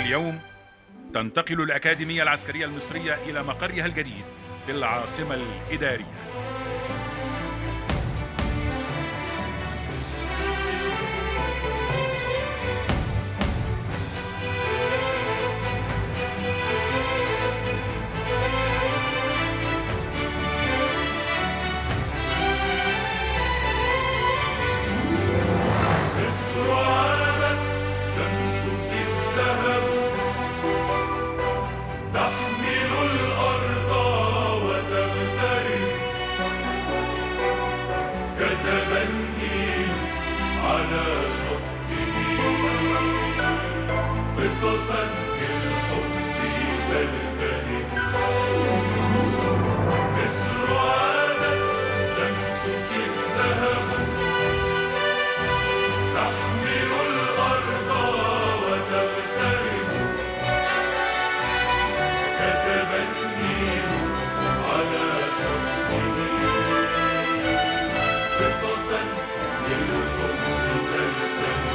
اليوم تنتقل الأكاديمية العسكرية المصرية إلى مقرها الجديد في العاصمة الإدارية. قصصا للحب تلتهب مصر عادت شمسك الذهب تحمل الأرض وتغترب كتب النيل على شطه قصصا للحب تلتهب.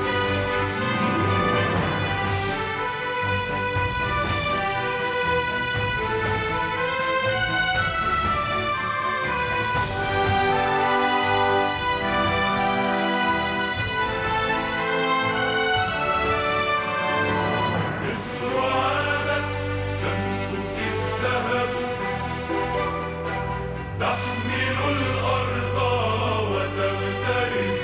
تحمل الأرض وتغترب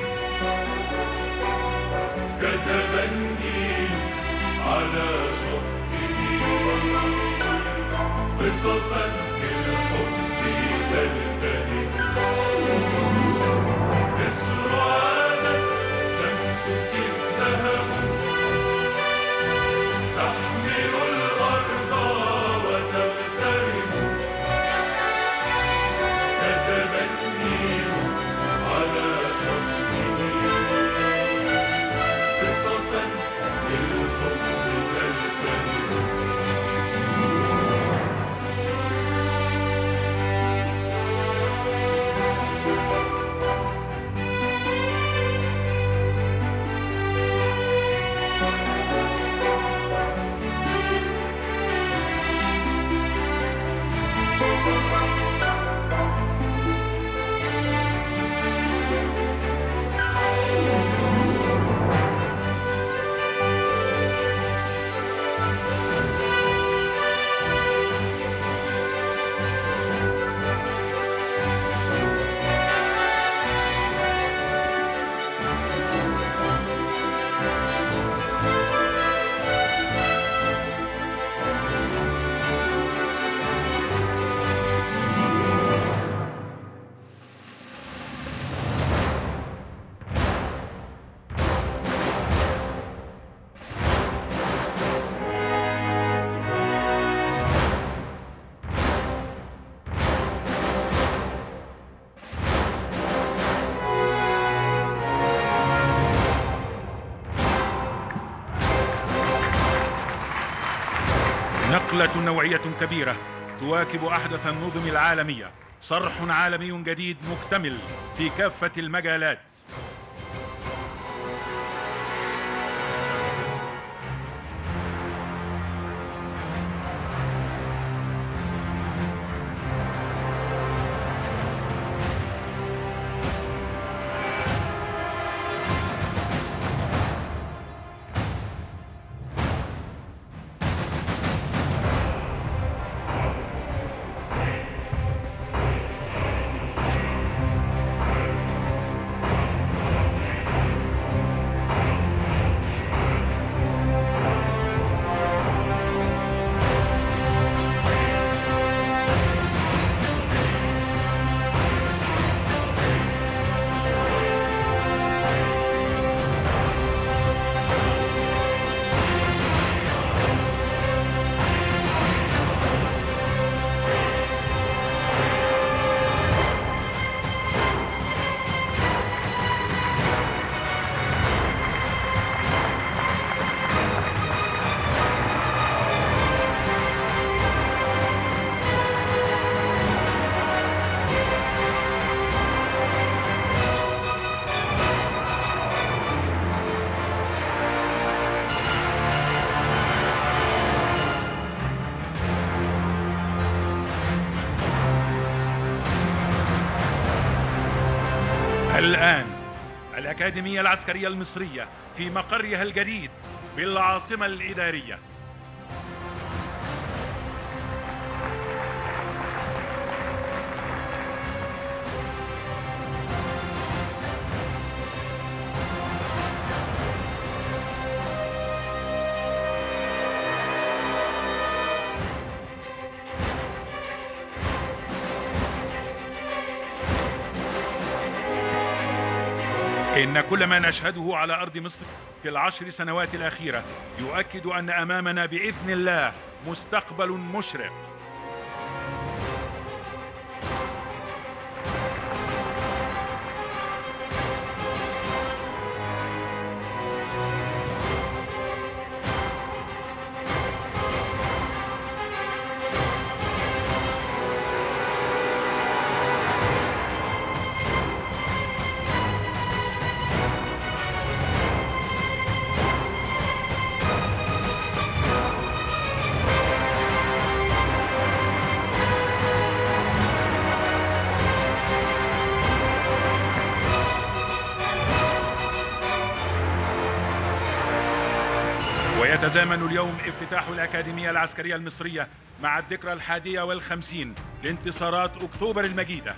كتب النيل على شطه قصصا للحب تلتهب مصر عادت شمسك الذهب تحمل الأرض وتغترب كتب النيل على شطه قصصا للحب تلتهب. نقلة نوعية كبيرة تواكب أحدث النظم العالمية، صرح عالمي جديد مكتمل في كافة المجالات. الآن الأكاديمية العسكرية المصرية في مقرها الجديد بالعاصمة الإدارية. إن كل ما نشهده على أرض مصر في العشر سنوات الأخيرة يؤكد أن أمامنا بإذن الله مستقبل مشرق. ويتزامن اليوم افتتاح الأكاديمية العسكرية المصرية مع الذكرى 51 لانتصارات أكتوبر المجيدة.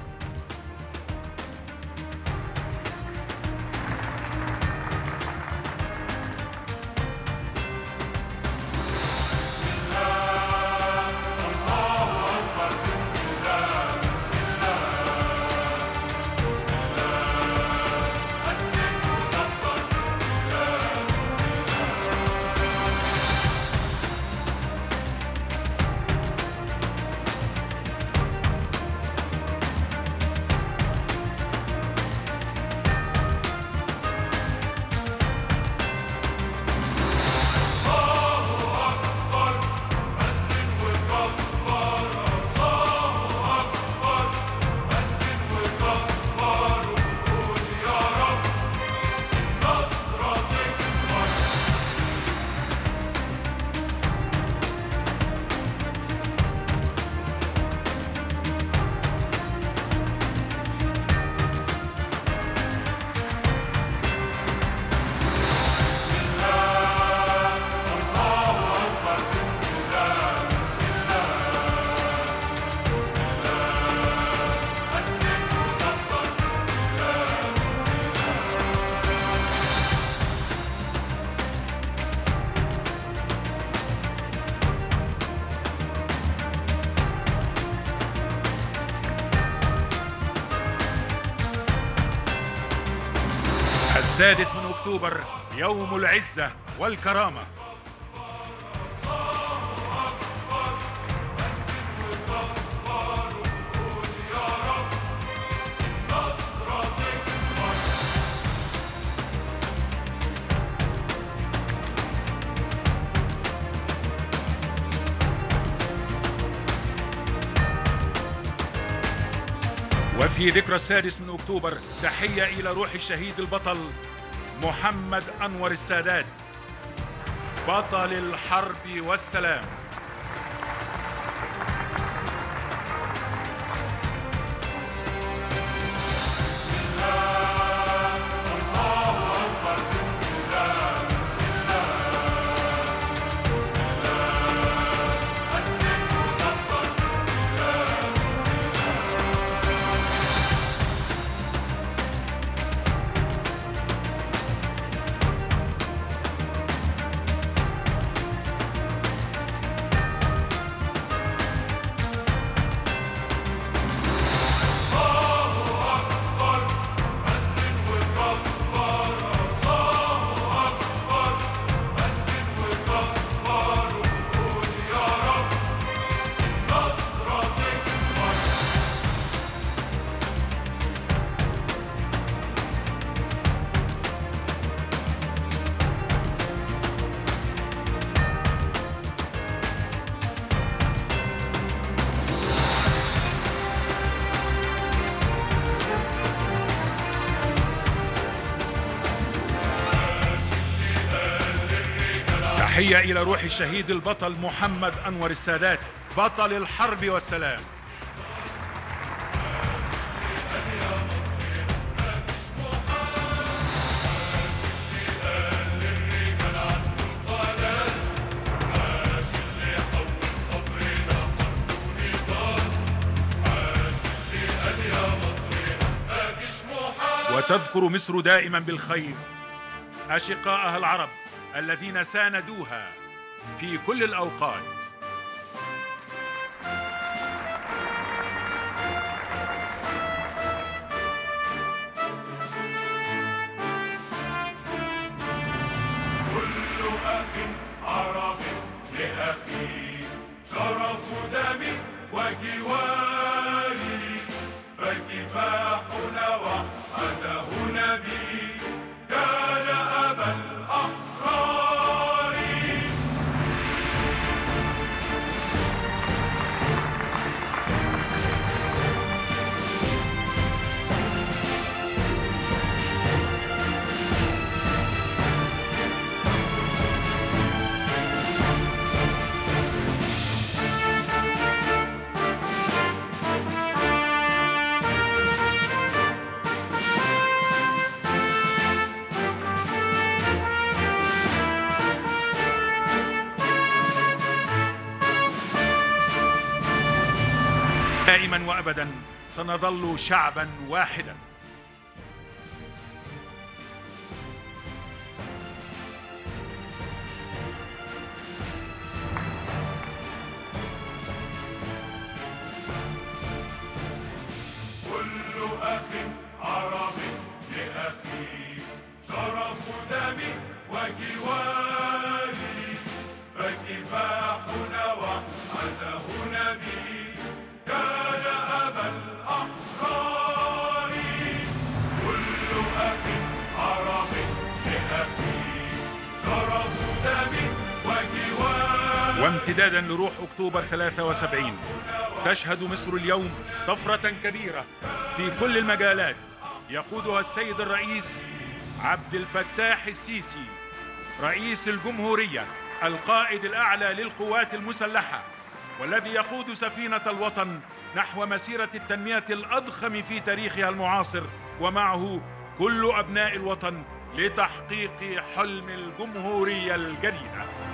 السادس من أكتوبر يوم العزة والكرامة. وفي ذكرى السادس من أكتوبر تحية إلى روح الشهيد البطل محمد أنور السادات بطل الحرب والسلام. تحية إلى روح الشهيد البطل محمد أنور السادات بطل الحرب والسلام. وتذكر مصر دائما بالخير أشقائها العرب الذين ساندوها في كل الأوقات. كل أخ عربي لأخيه شرف دمي وجواري، فكفاحنا وحده نبي كان أبا الأحرار. دائما وأبدا سنظل شعبا واحدا. كل أخ عربي لأخيه شرف دمي وجواري، فكفاحنا وحده نبي كان أبا الأحرار. كل أخ عربي لأخيه شرف دمي وجواري. وامتدادا لروح أكتوبر 73 تشهد مصر اليوم طفرة كبيرة في كل المجالات يقودها السيد الرئيس عبد الفتاح السيسي رئيس الجمهورية القائد الأعلى للقوات المسلحة، والذي يقود سفينة الوطن نحو مسيرة التنمية الأضخم في تاريخها المعاصر، ومعه كل أبناء الوطن لتحقيق حلم الجمهورية الجديدة.